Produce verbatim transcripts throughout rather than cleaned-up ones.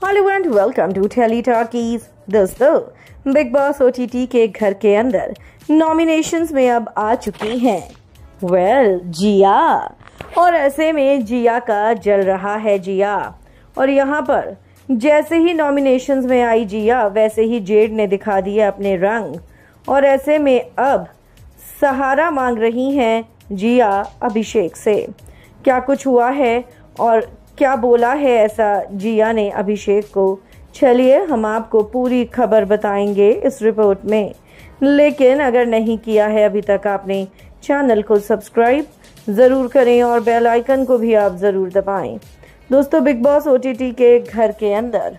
Hello and welcome to telly talkies. दोस्तों, Bigg Boss OTT के घर के अंदर नॉमिनेशंस में अब आ चुकी हैं वेल जिया, और ऐसे में जिया का जल रहा है जिया। और यहाँ पर जैसे ही नॉमिनेशंस में आई जिया, वैसे ही जेड ने दिखा दिया अपने रंग, और ऐसे में अब सहारा मांग रही हैं जिया अभिषेक से। क्या कुछ हुआ है और क्या बोला है ऐसा जिया ने अभिषेक को, चलिए हम आपको पूरी खबर बताएंगे इस रिपोर्ट में। लेकिन अगर नहीं किया है अभी तक आपने, चैनल को सब्सक्राइब ज़रूर करें और बेल आइकन को भी आप ज़रूर दबाएं। दोस्तों, बिग बॉस ओटीटी के घर के अंदर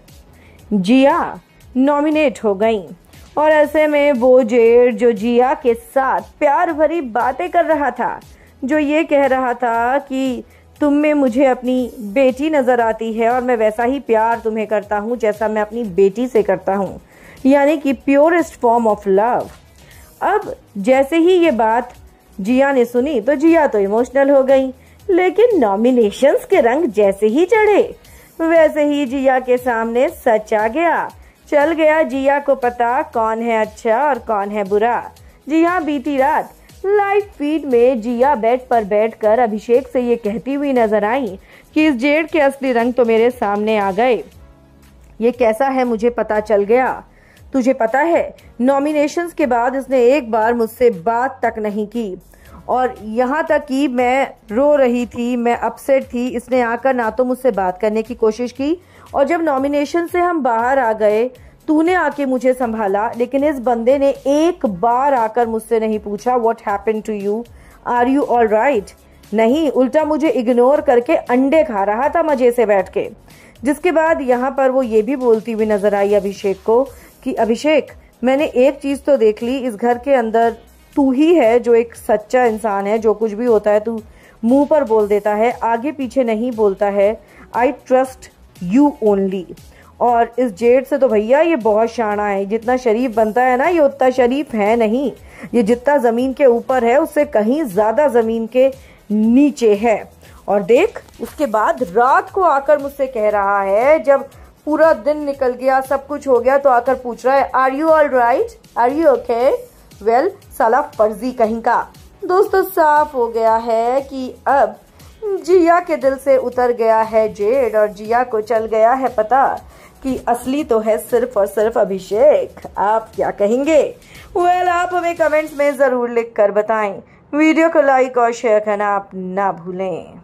जिया नॉमिनेट हो गई, और ऐसे में वो जेड जो जिया के साथ प्यार भरी बातें कर रहा था, जो ये कह रहा था कि तुम में मुझे अपनी बेटी नज़र आती है और मैं वैसा ही प्यार तुम्हें करता हूँ जैसा मैं अपनी बेटी से करता हूँ, यानी कि प्योरेस्ट फॉर्म ऑफ लव। अब जैसे ही ये बात जिया ने सुनी तो जिया तो इमोशनल हो गई, लेकिन नॉमिनेशंस के रंग जैसे ही चढ़े वैसे ही जिया के सामने सच आ गया। चल गया जिया को पता कौन है अच्छा और कौन है बुरा। जी हाँ, बीती रात लाइव फीड में जिया बेड पर बैठकर अभिषेक से ये कहती हुई नजर आई कि इस जेड के असली रंग तो मेरे सामने आ गए, ये कैसा है मुझे पता चल गया। तुझे पता है, नॉमिनेशंस के बाद इसने एक बार मुझसे बात तक नहीं की, और यहाँ तक कि मैं रो रही थी, मैं अपसेट थी, इसने आकर ना तो मुझसे बात करने की कोशिश की, और जब नॉमिनेशन से हम बाहर आ गए तूने आके मुझे संभाला, लेकिन इस बंदे ने एक बार आकर मुझसे नहीं पूछा what happened to you, are you all right. नहीं, उल्टा मुझे इग्नोर करके अंडे खा रहा था मजे से बैठ के। जिसके बाद यहाँ पर वो ये भी बोलती हुई नजर आई अभिषेक को कि अभिषेक, मैंने एक चीज तो देख ली, इस घर के अंदर तू ही है जो एक सच्चा इंसान है, जो कुछ भी होता है तू मुंह पर बोल देता है, आगे पीछे नहीं बोलता है। I trust you only. और इस जेड से तो भैया ये बहुत शाना है, जितना शरीफ बनता है ना ये उतना शरीफ है नहीं, ये जितना जमीन के ऊपर है उससे कहीं ज्यादा जमीन के नीचे है। और देख, उसके बाद रात को आकर मुझसे कह रहा है, जब पूरा दिन निकल गया सब कुछ हो गया, तो आकर पूछ रहा है are you all right, are you okay. Well साला फर्जी कहीं का। दोस्तों, साफ हो गया है कि अब जिया के दिल से उतर गया है जेड, और जिया को चल गया है पता कि असली तो है सिर्फ और सिर्फ अभिषेक। आप क्या कहेंगे? वेल आप हमें कमेंट्स में जरूर लिख कर बताएं। वीडियो को लाइक और शेयर करना आप ना भूलें।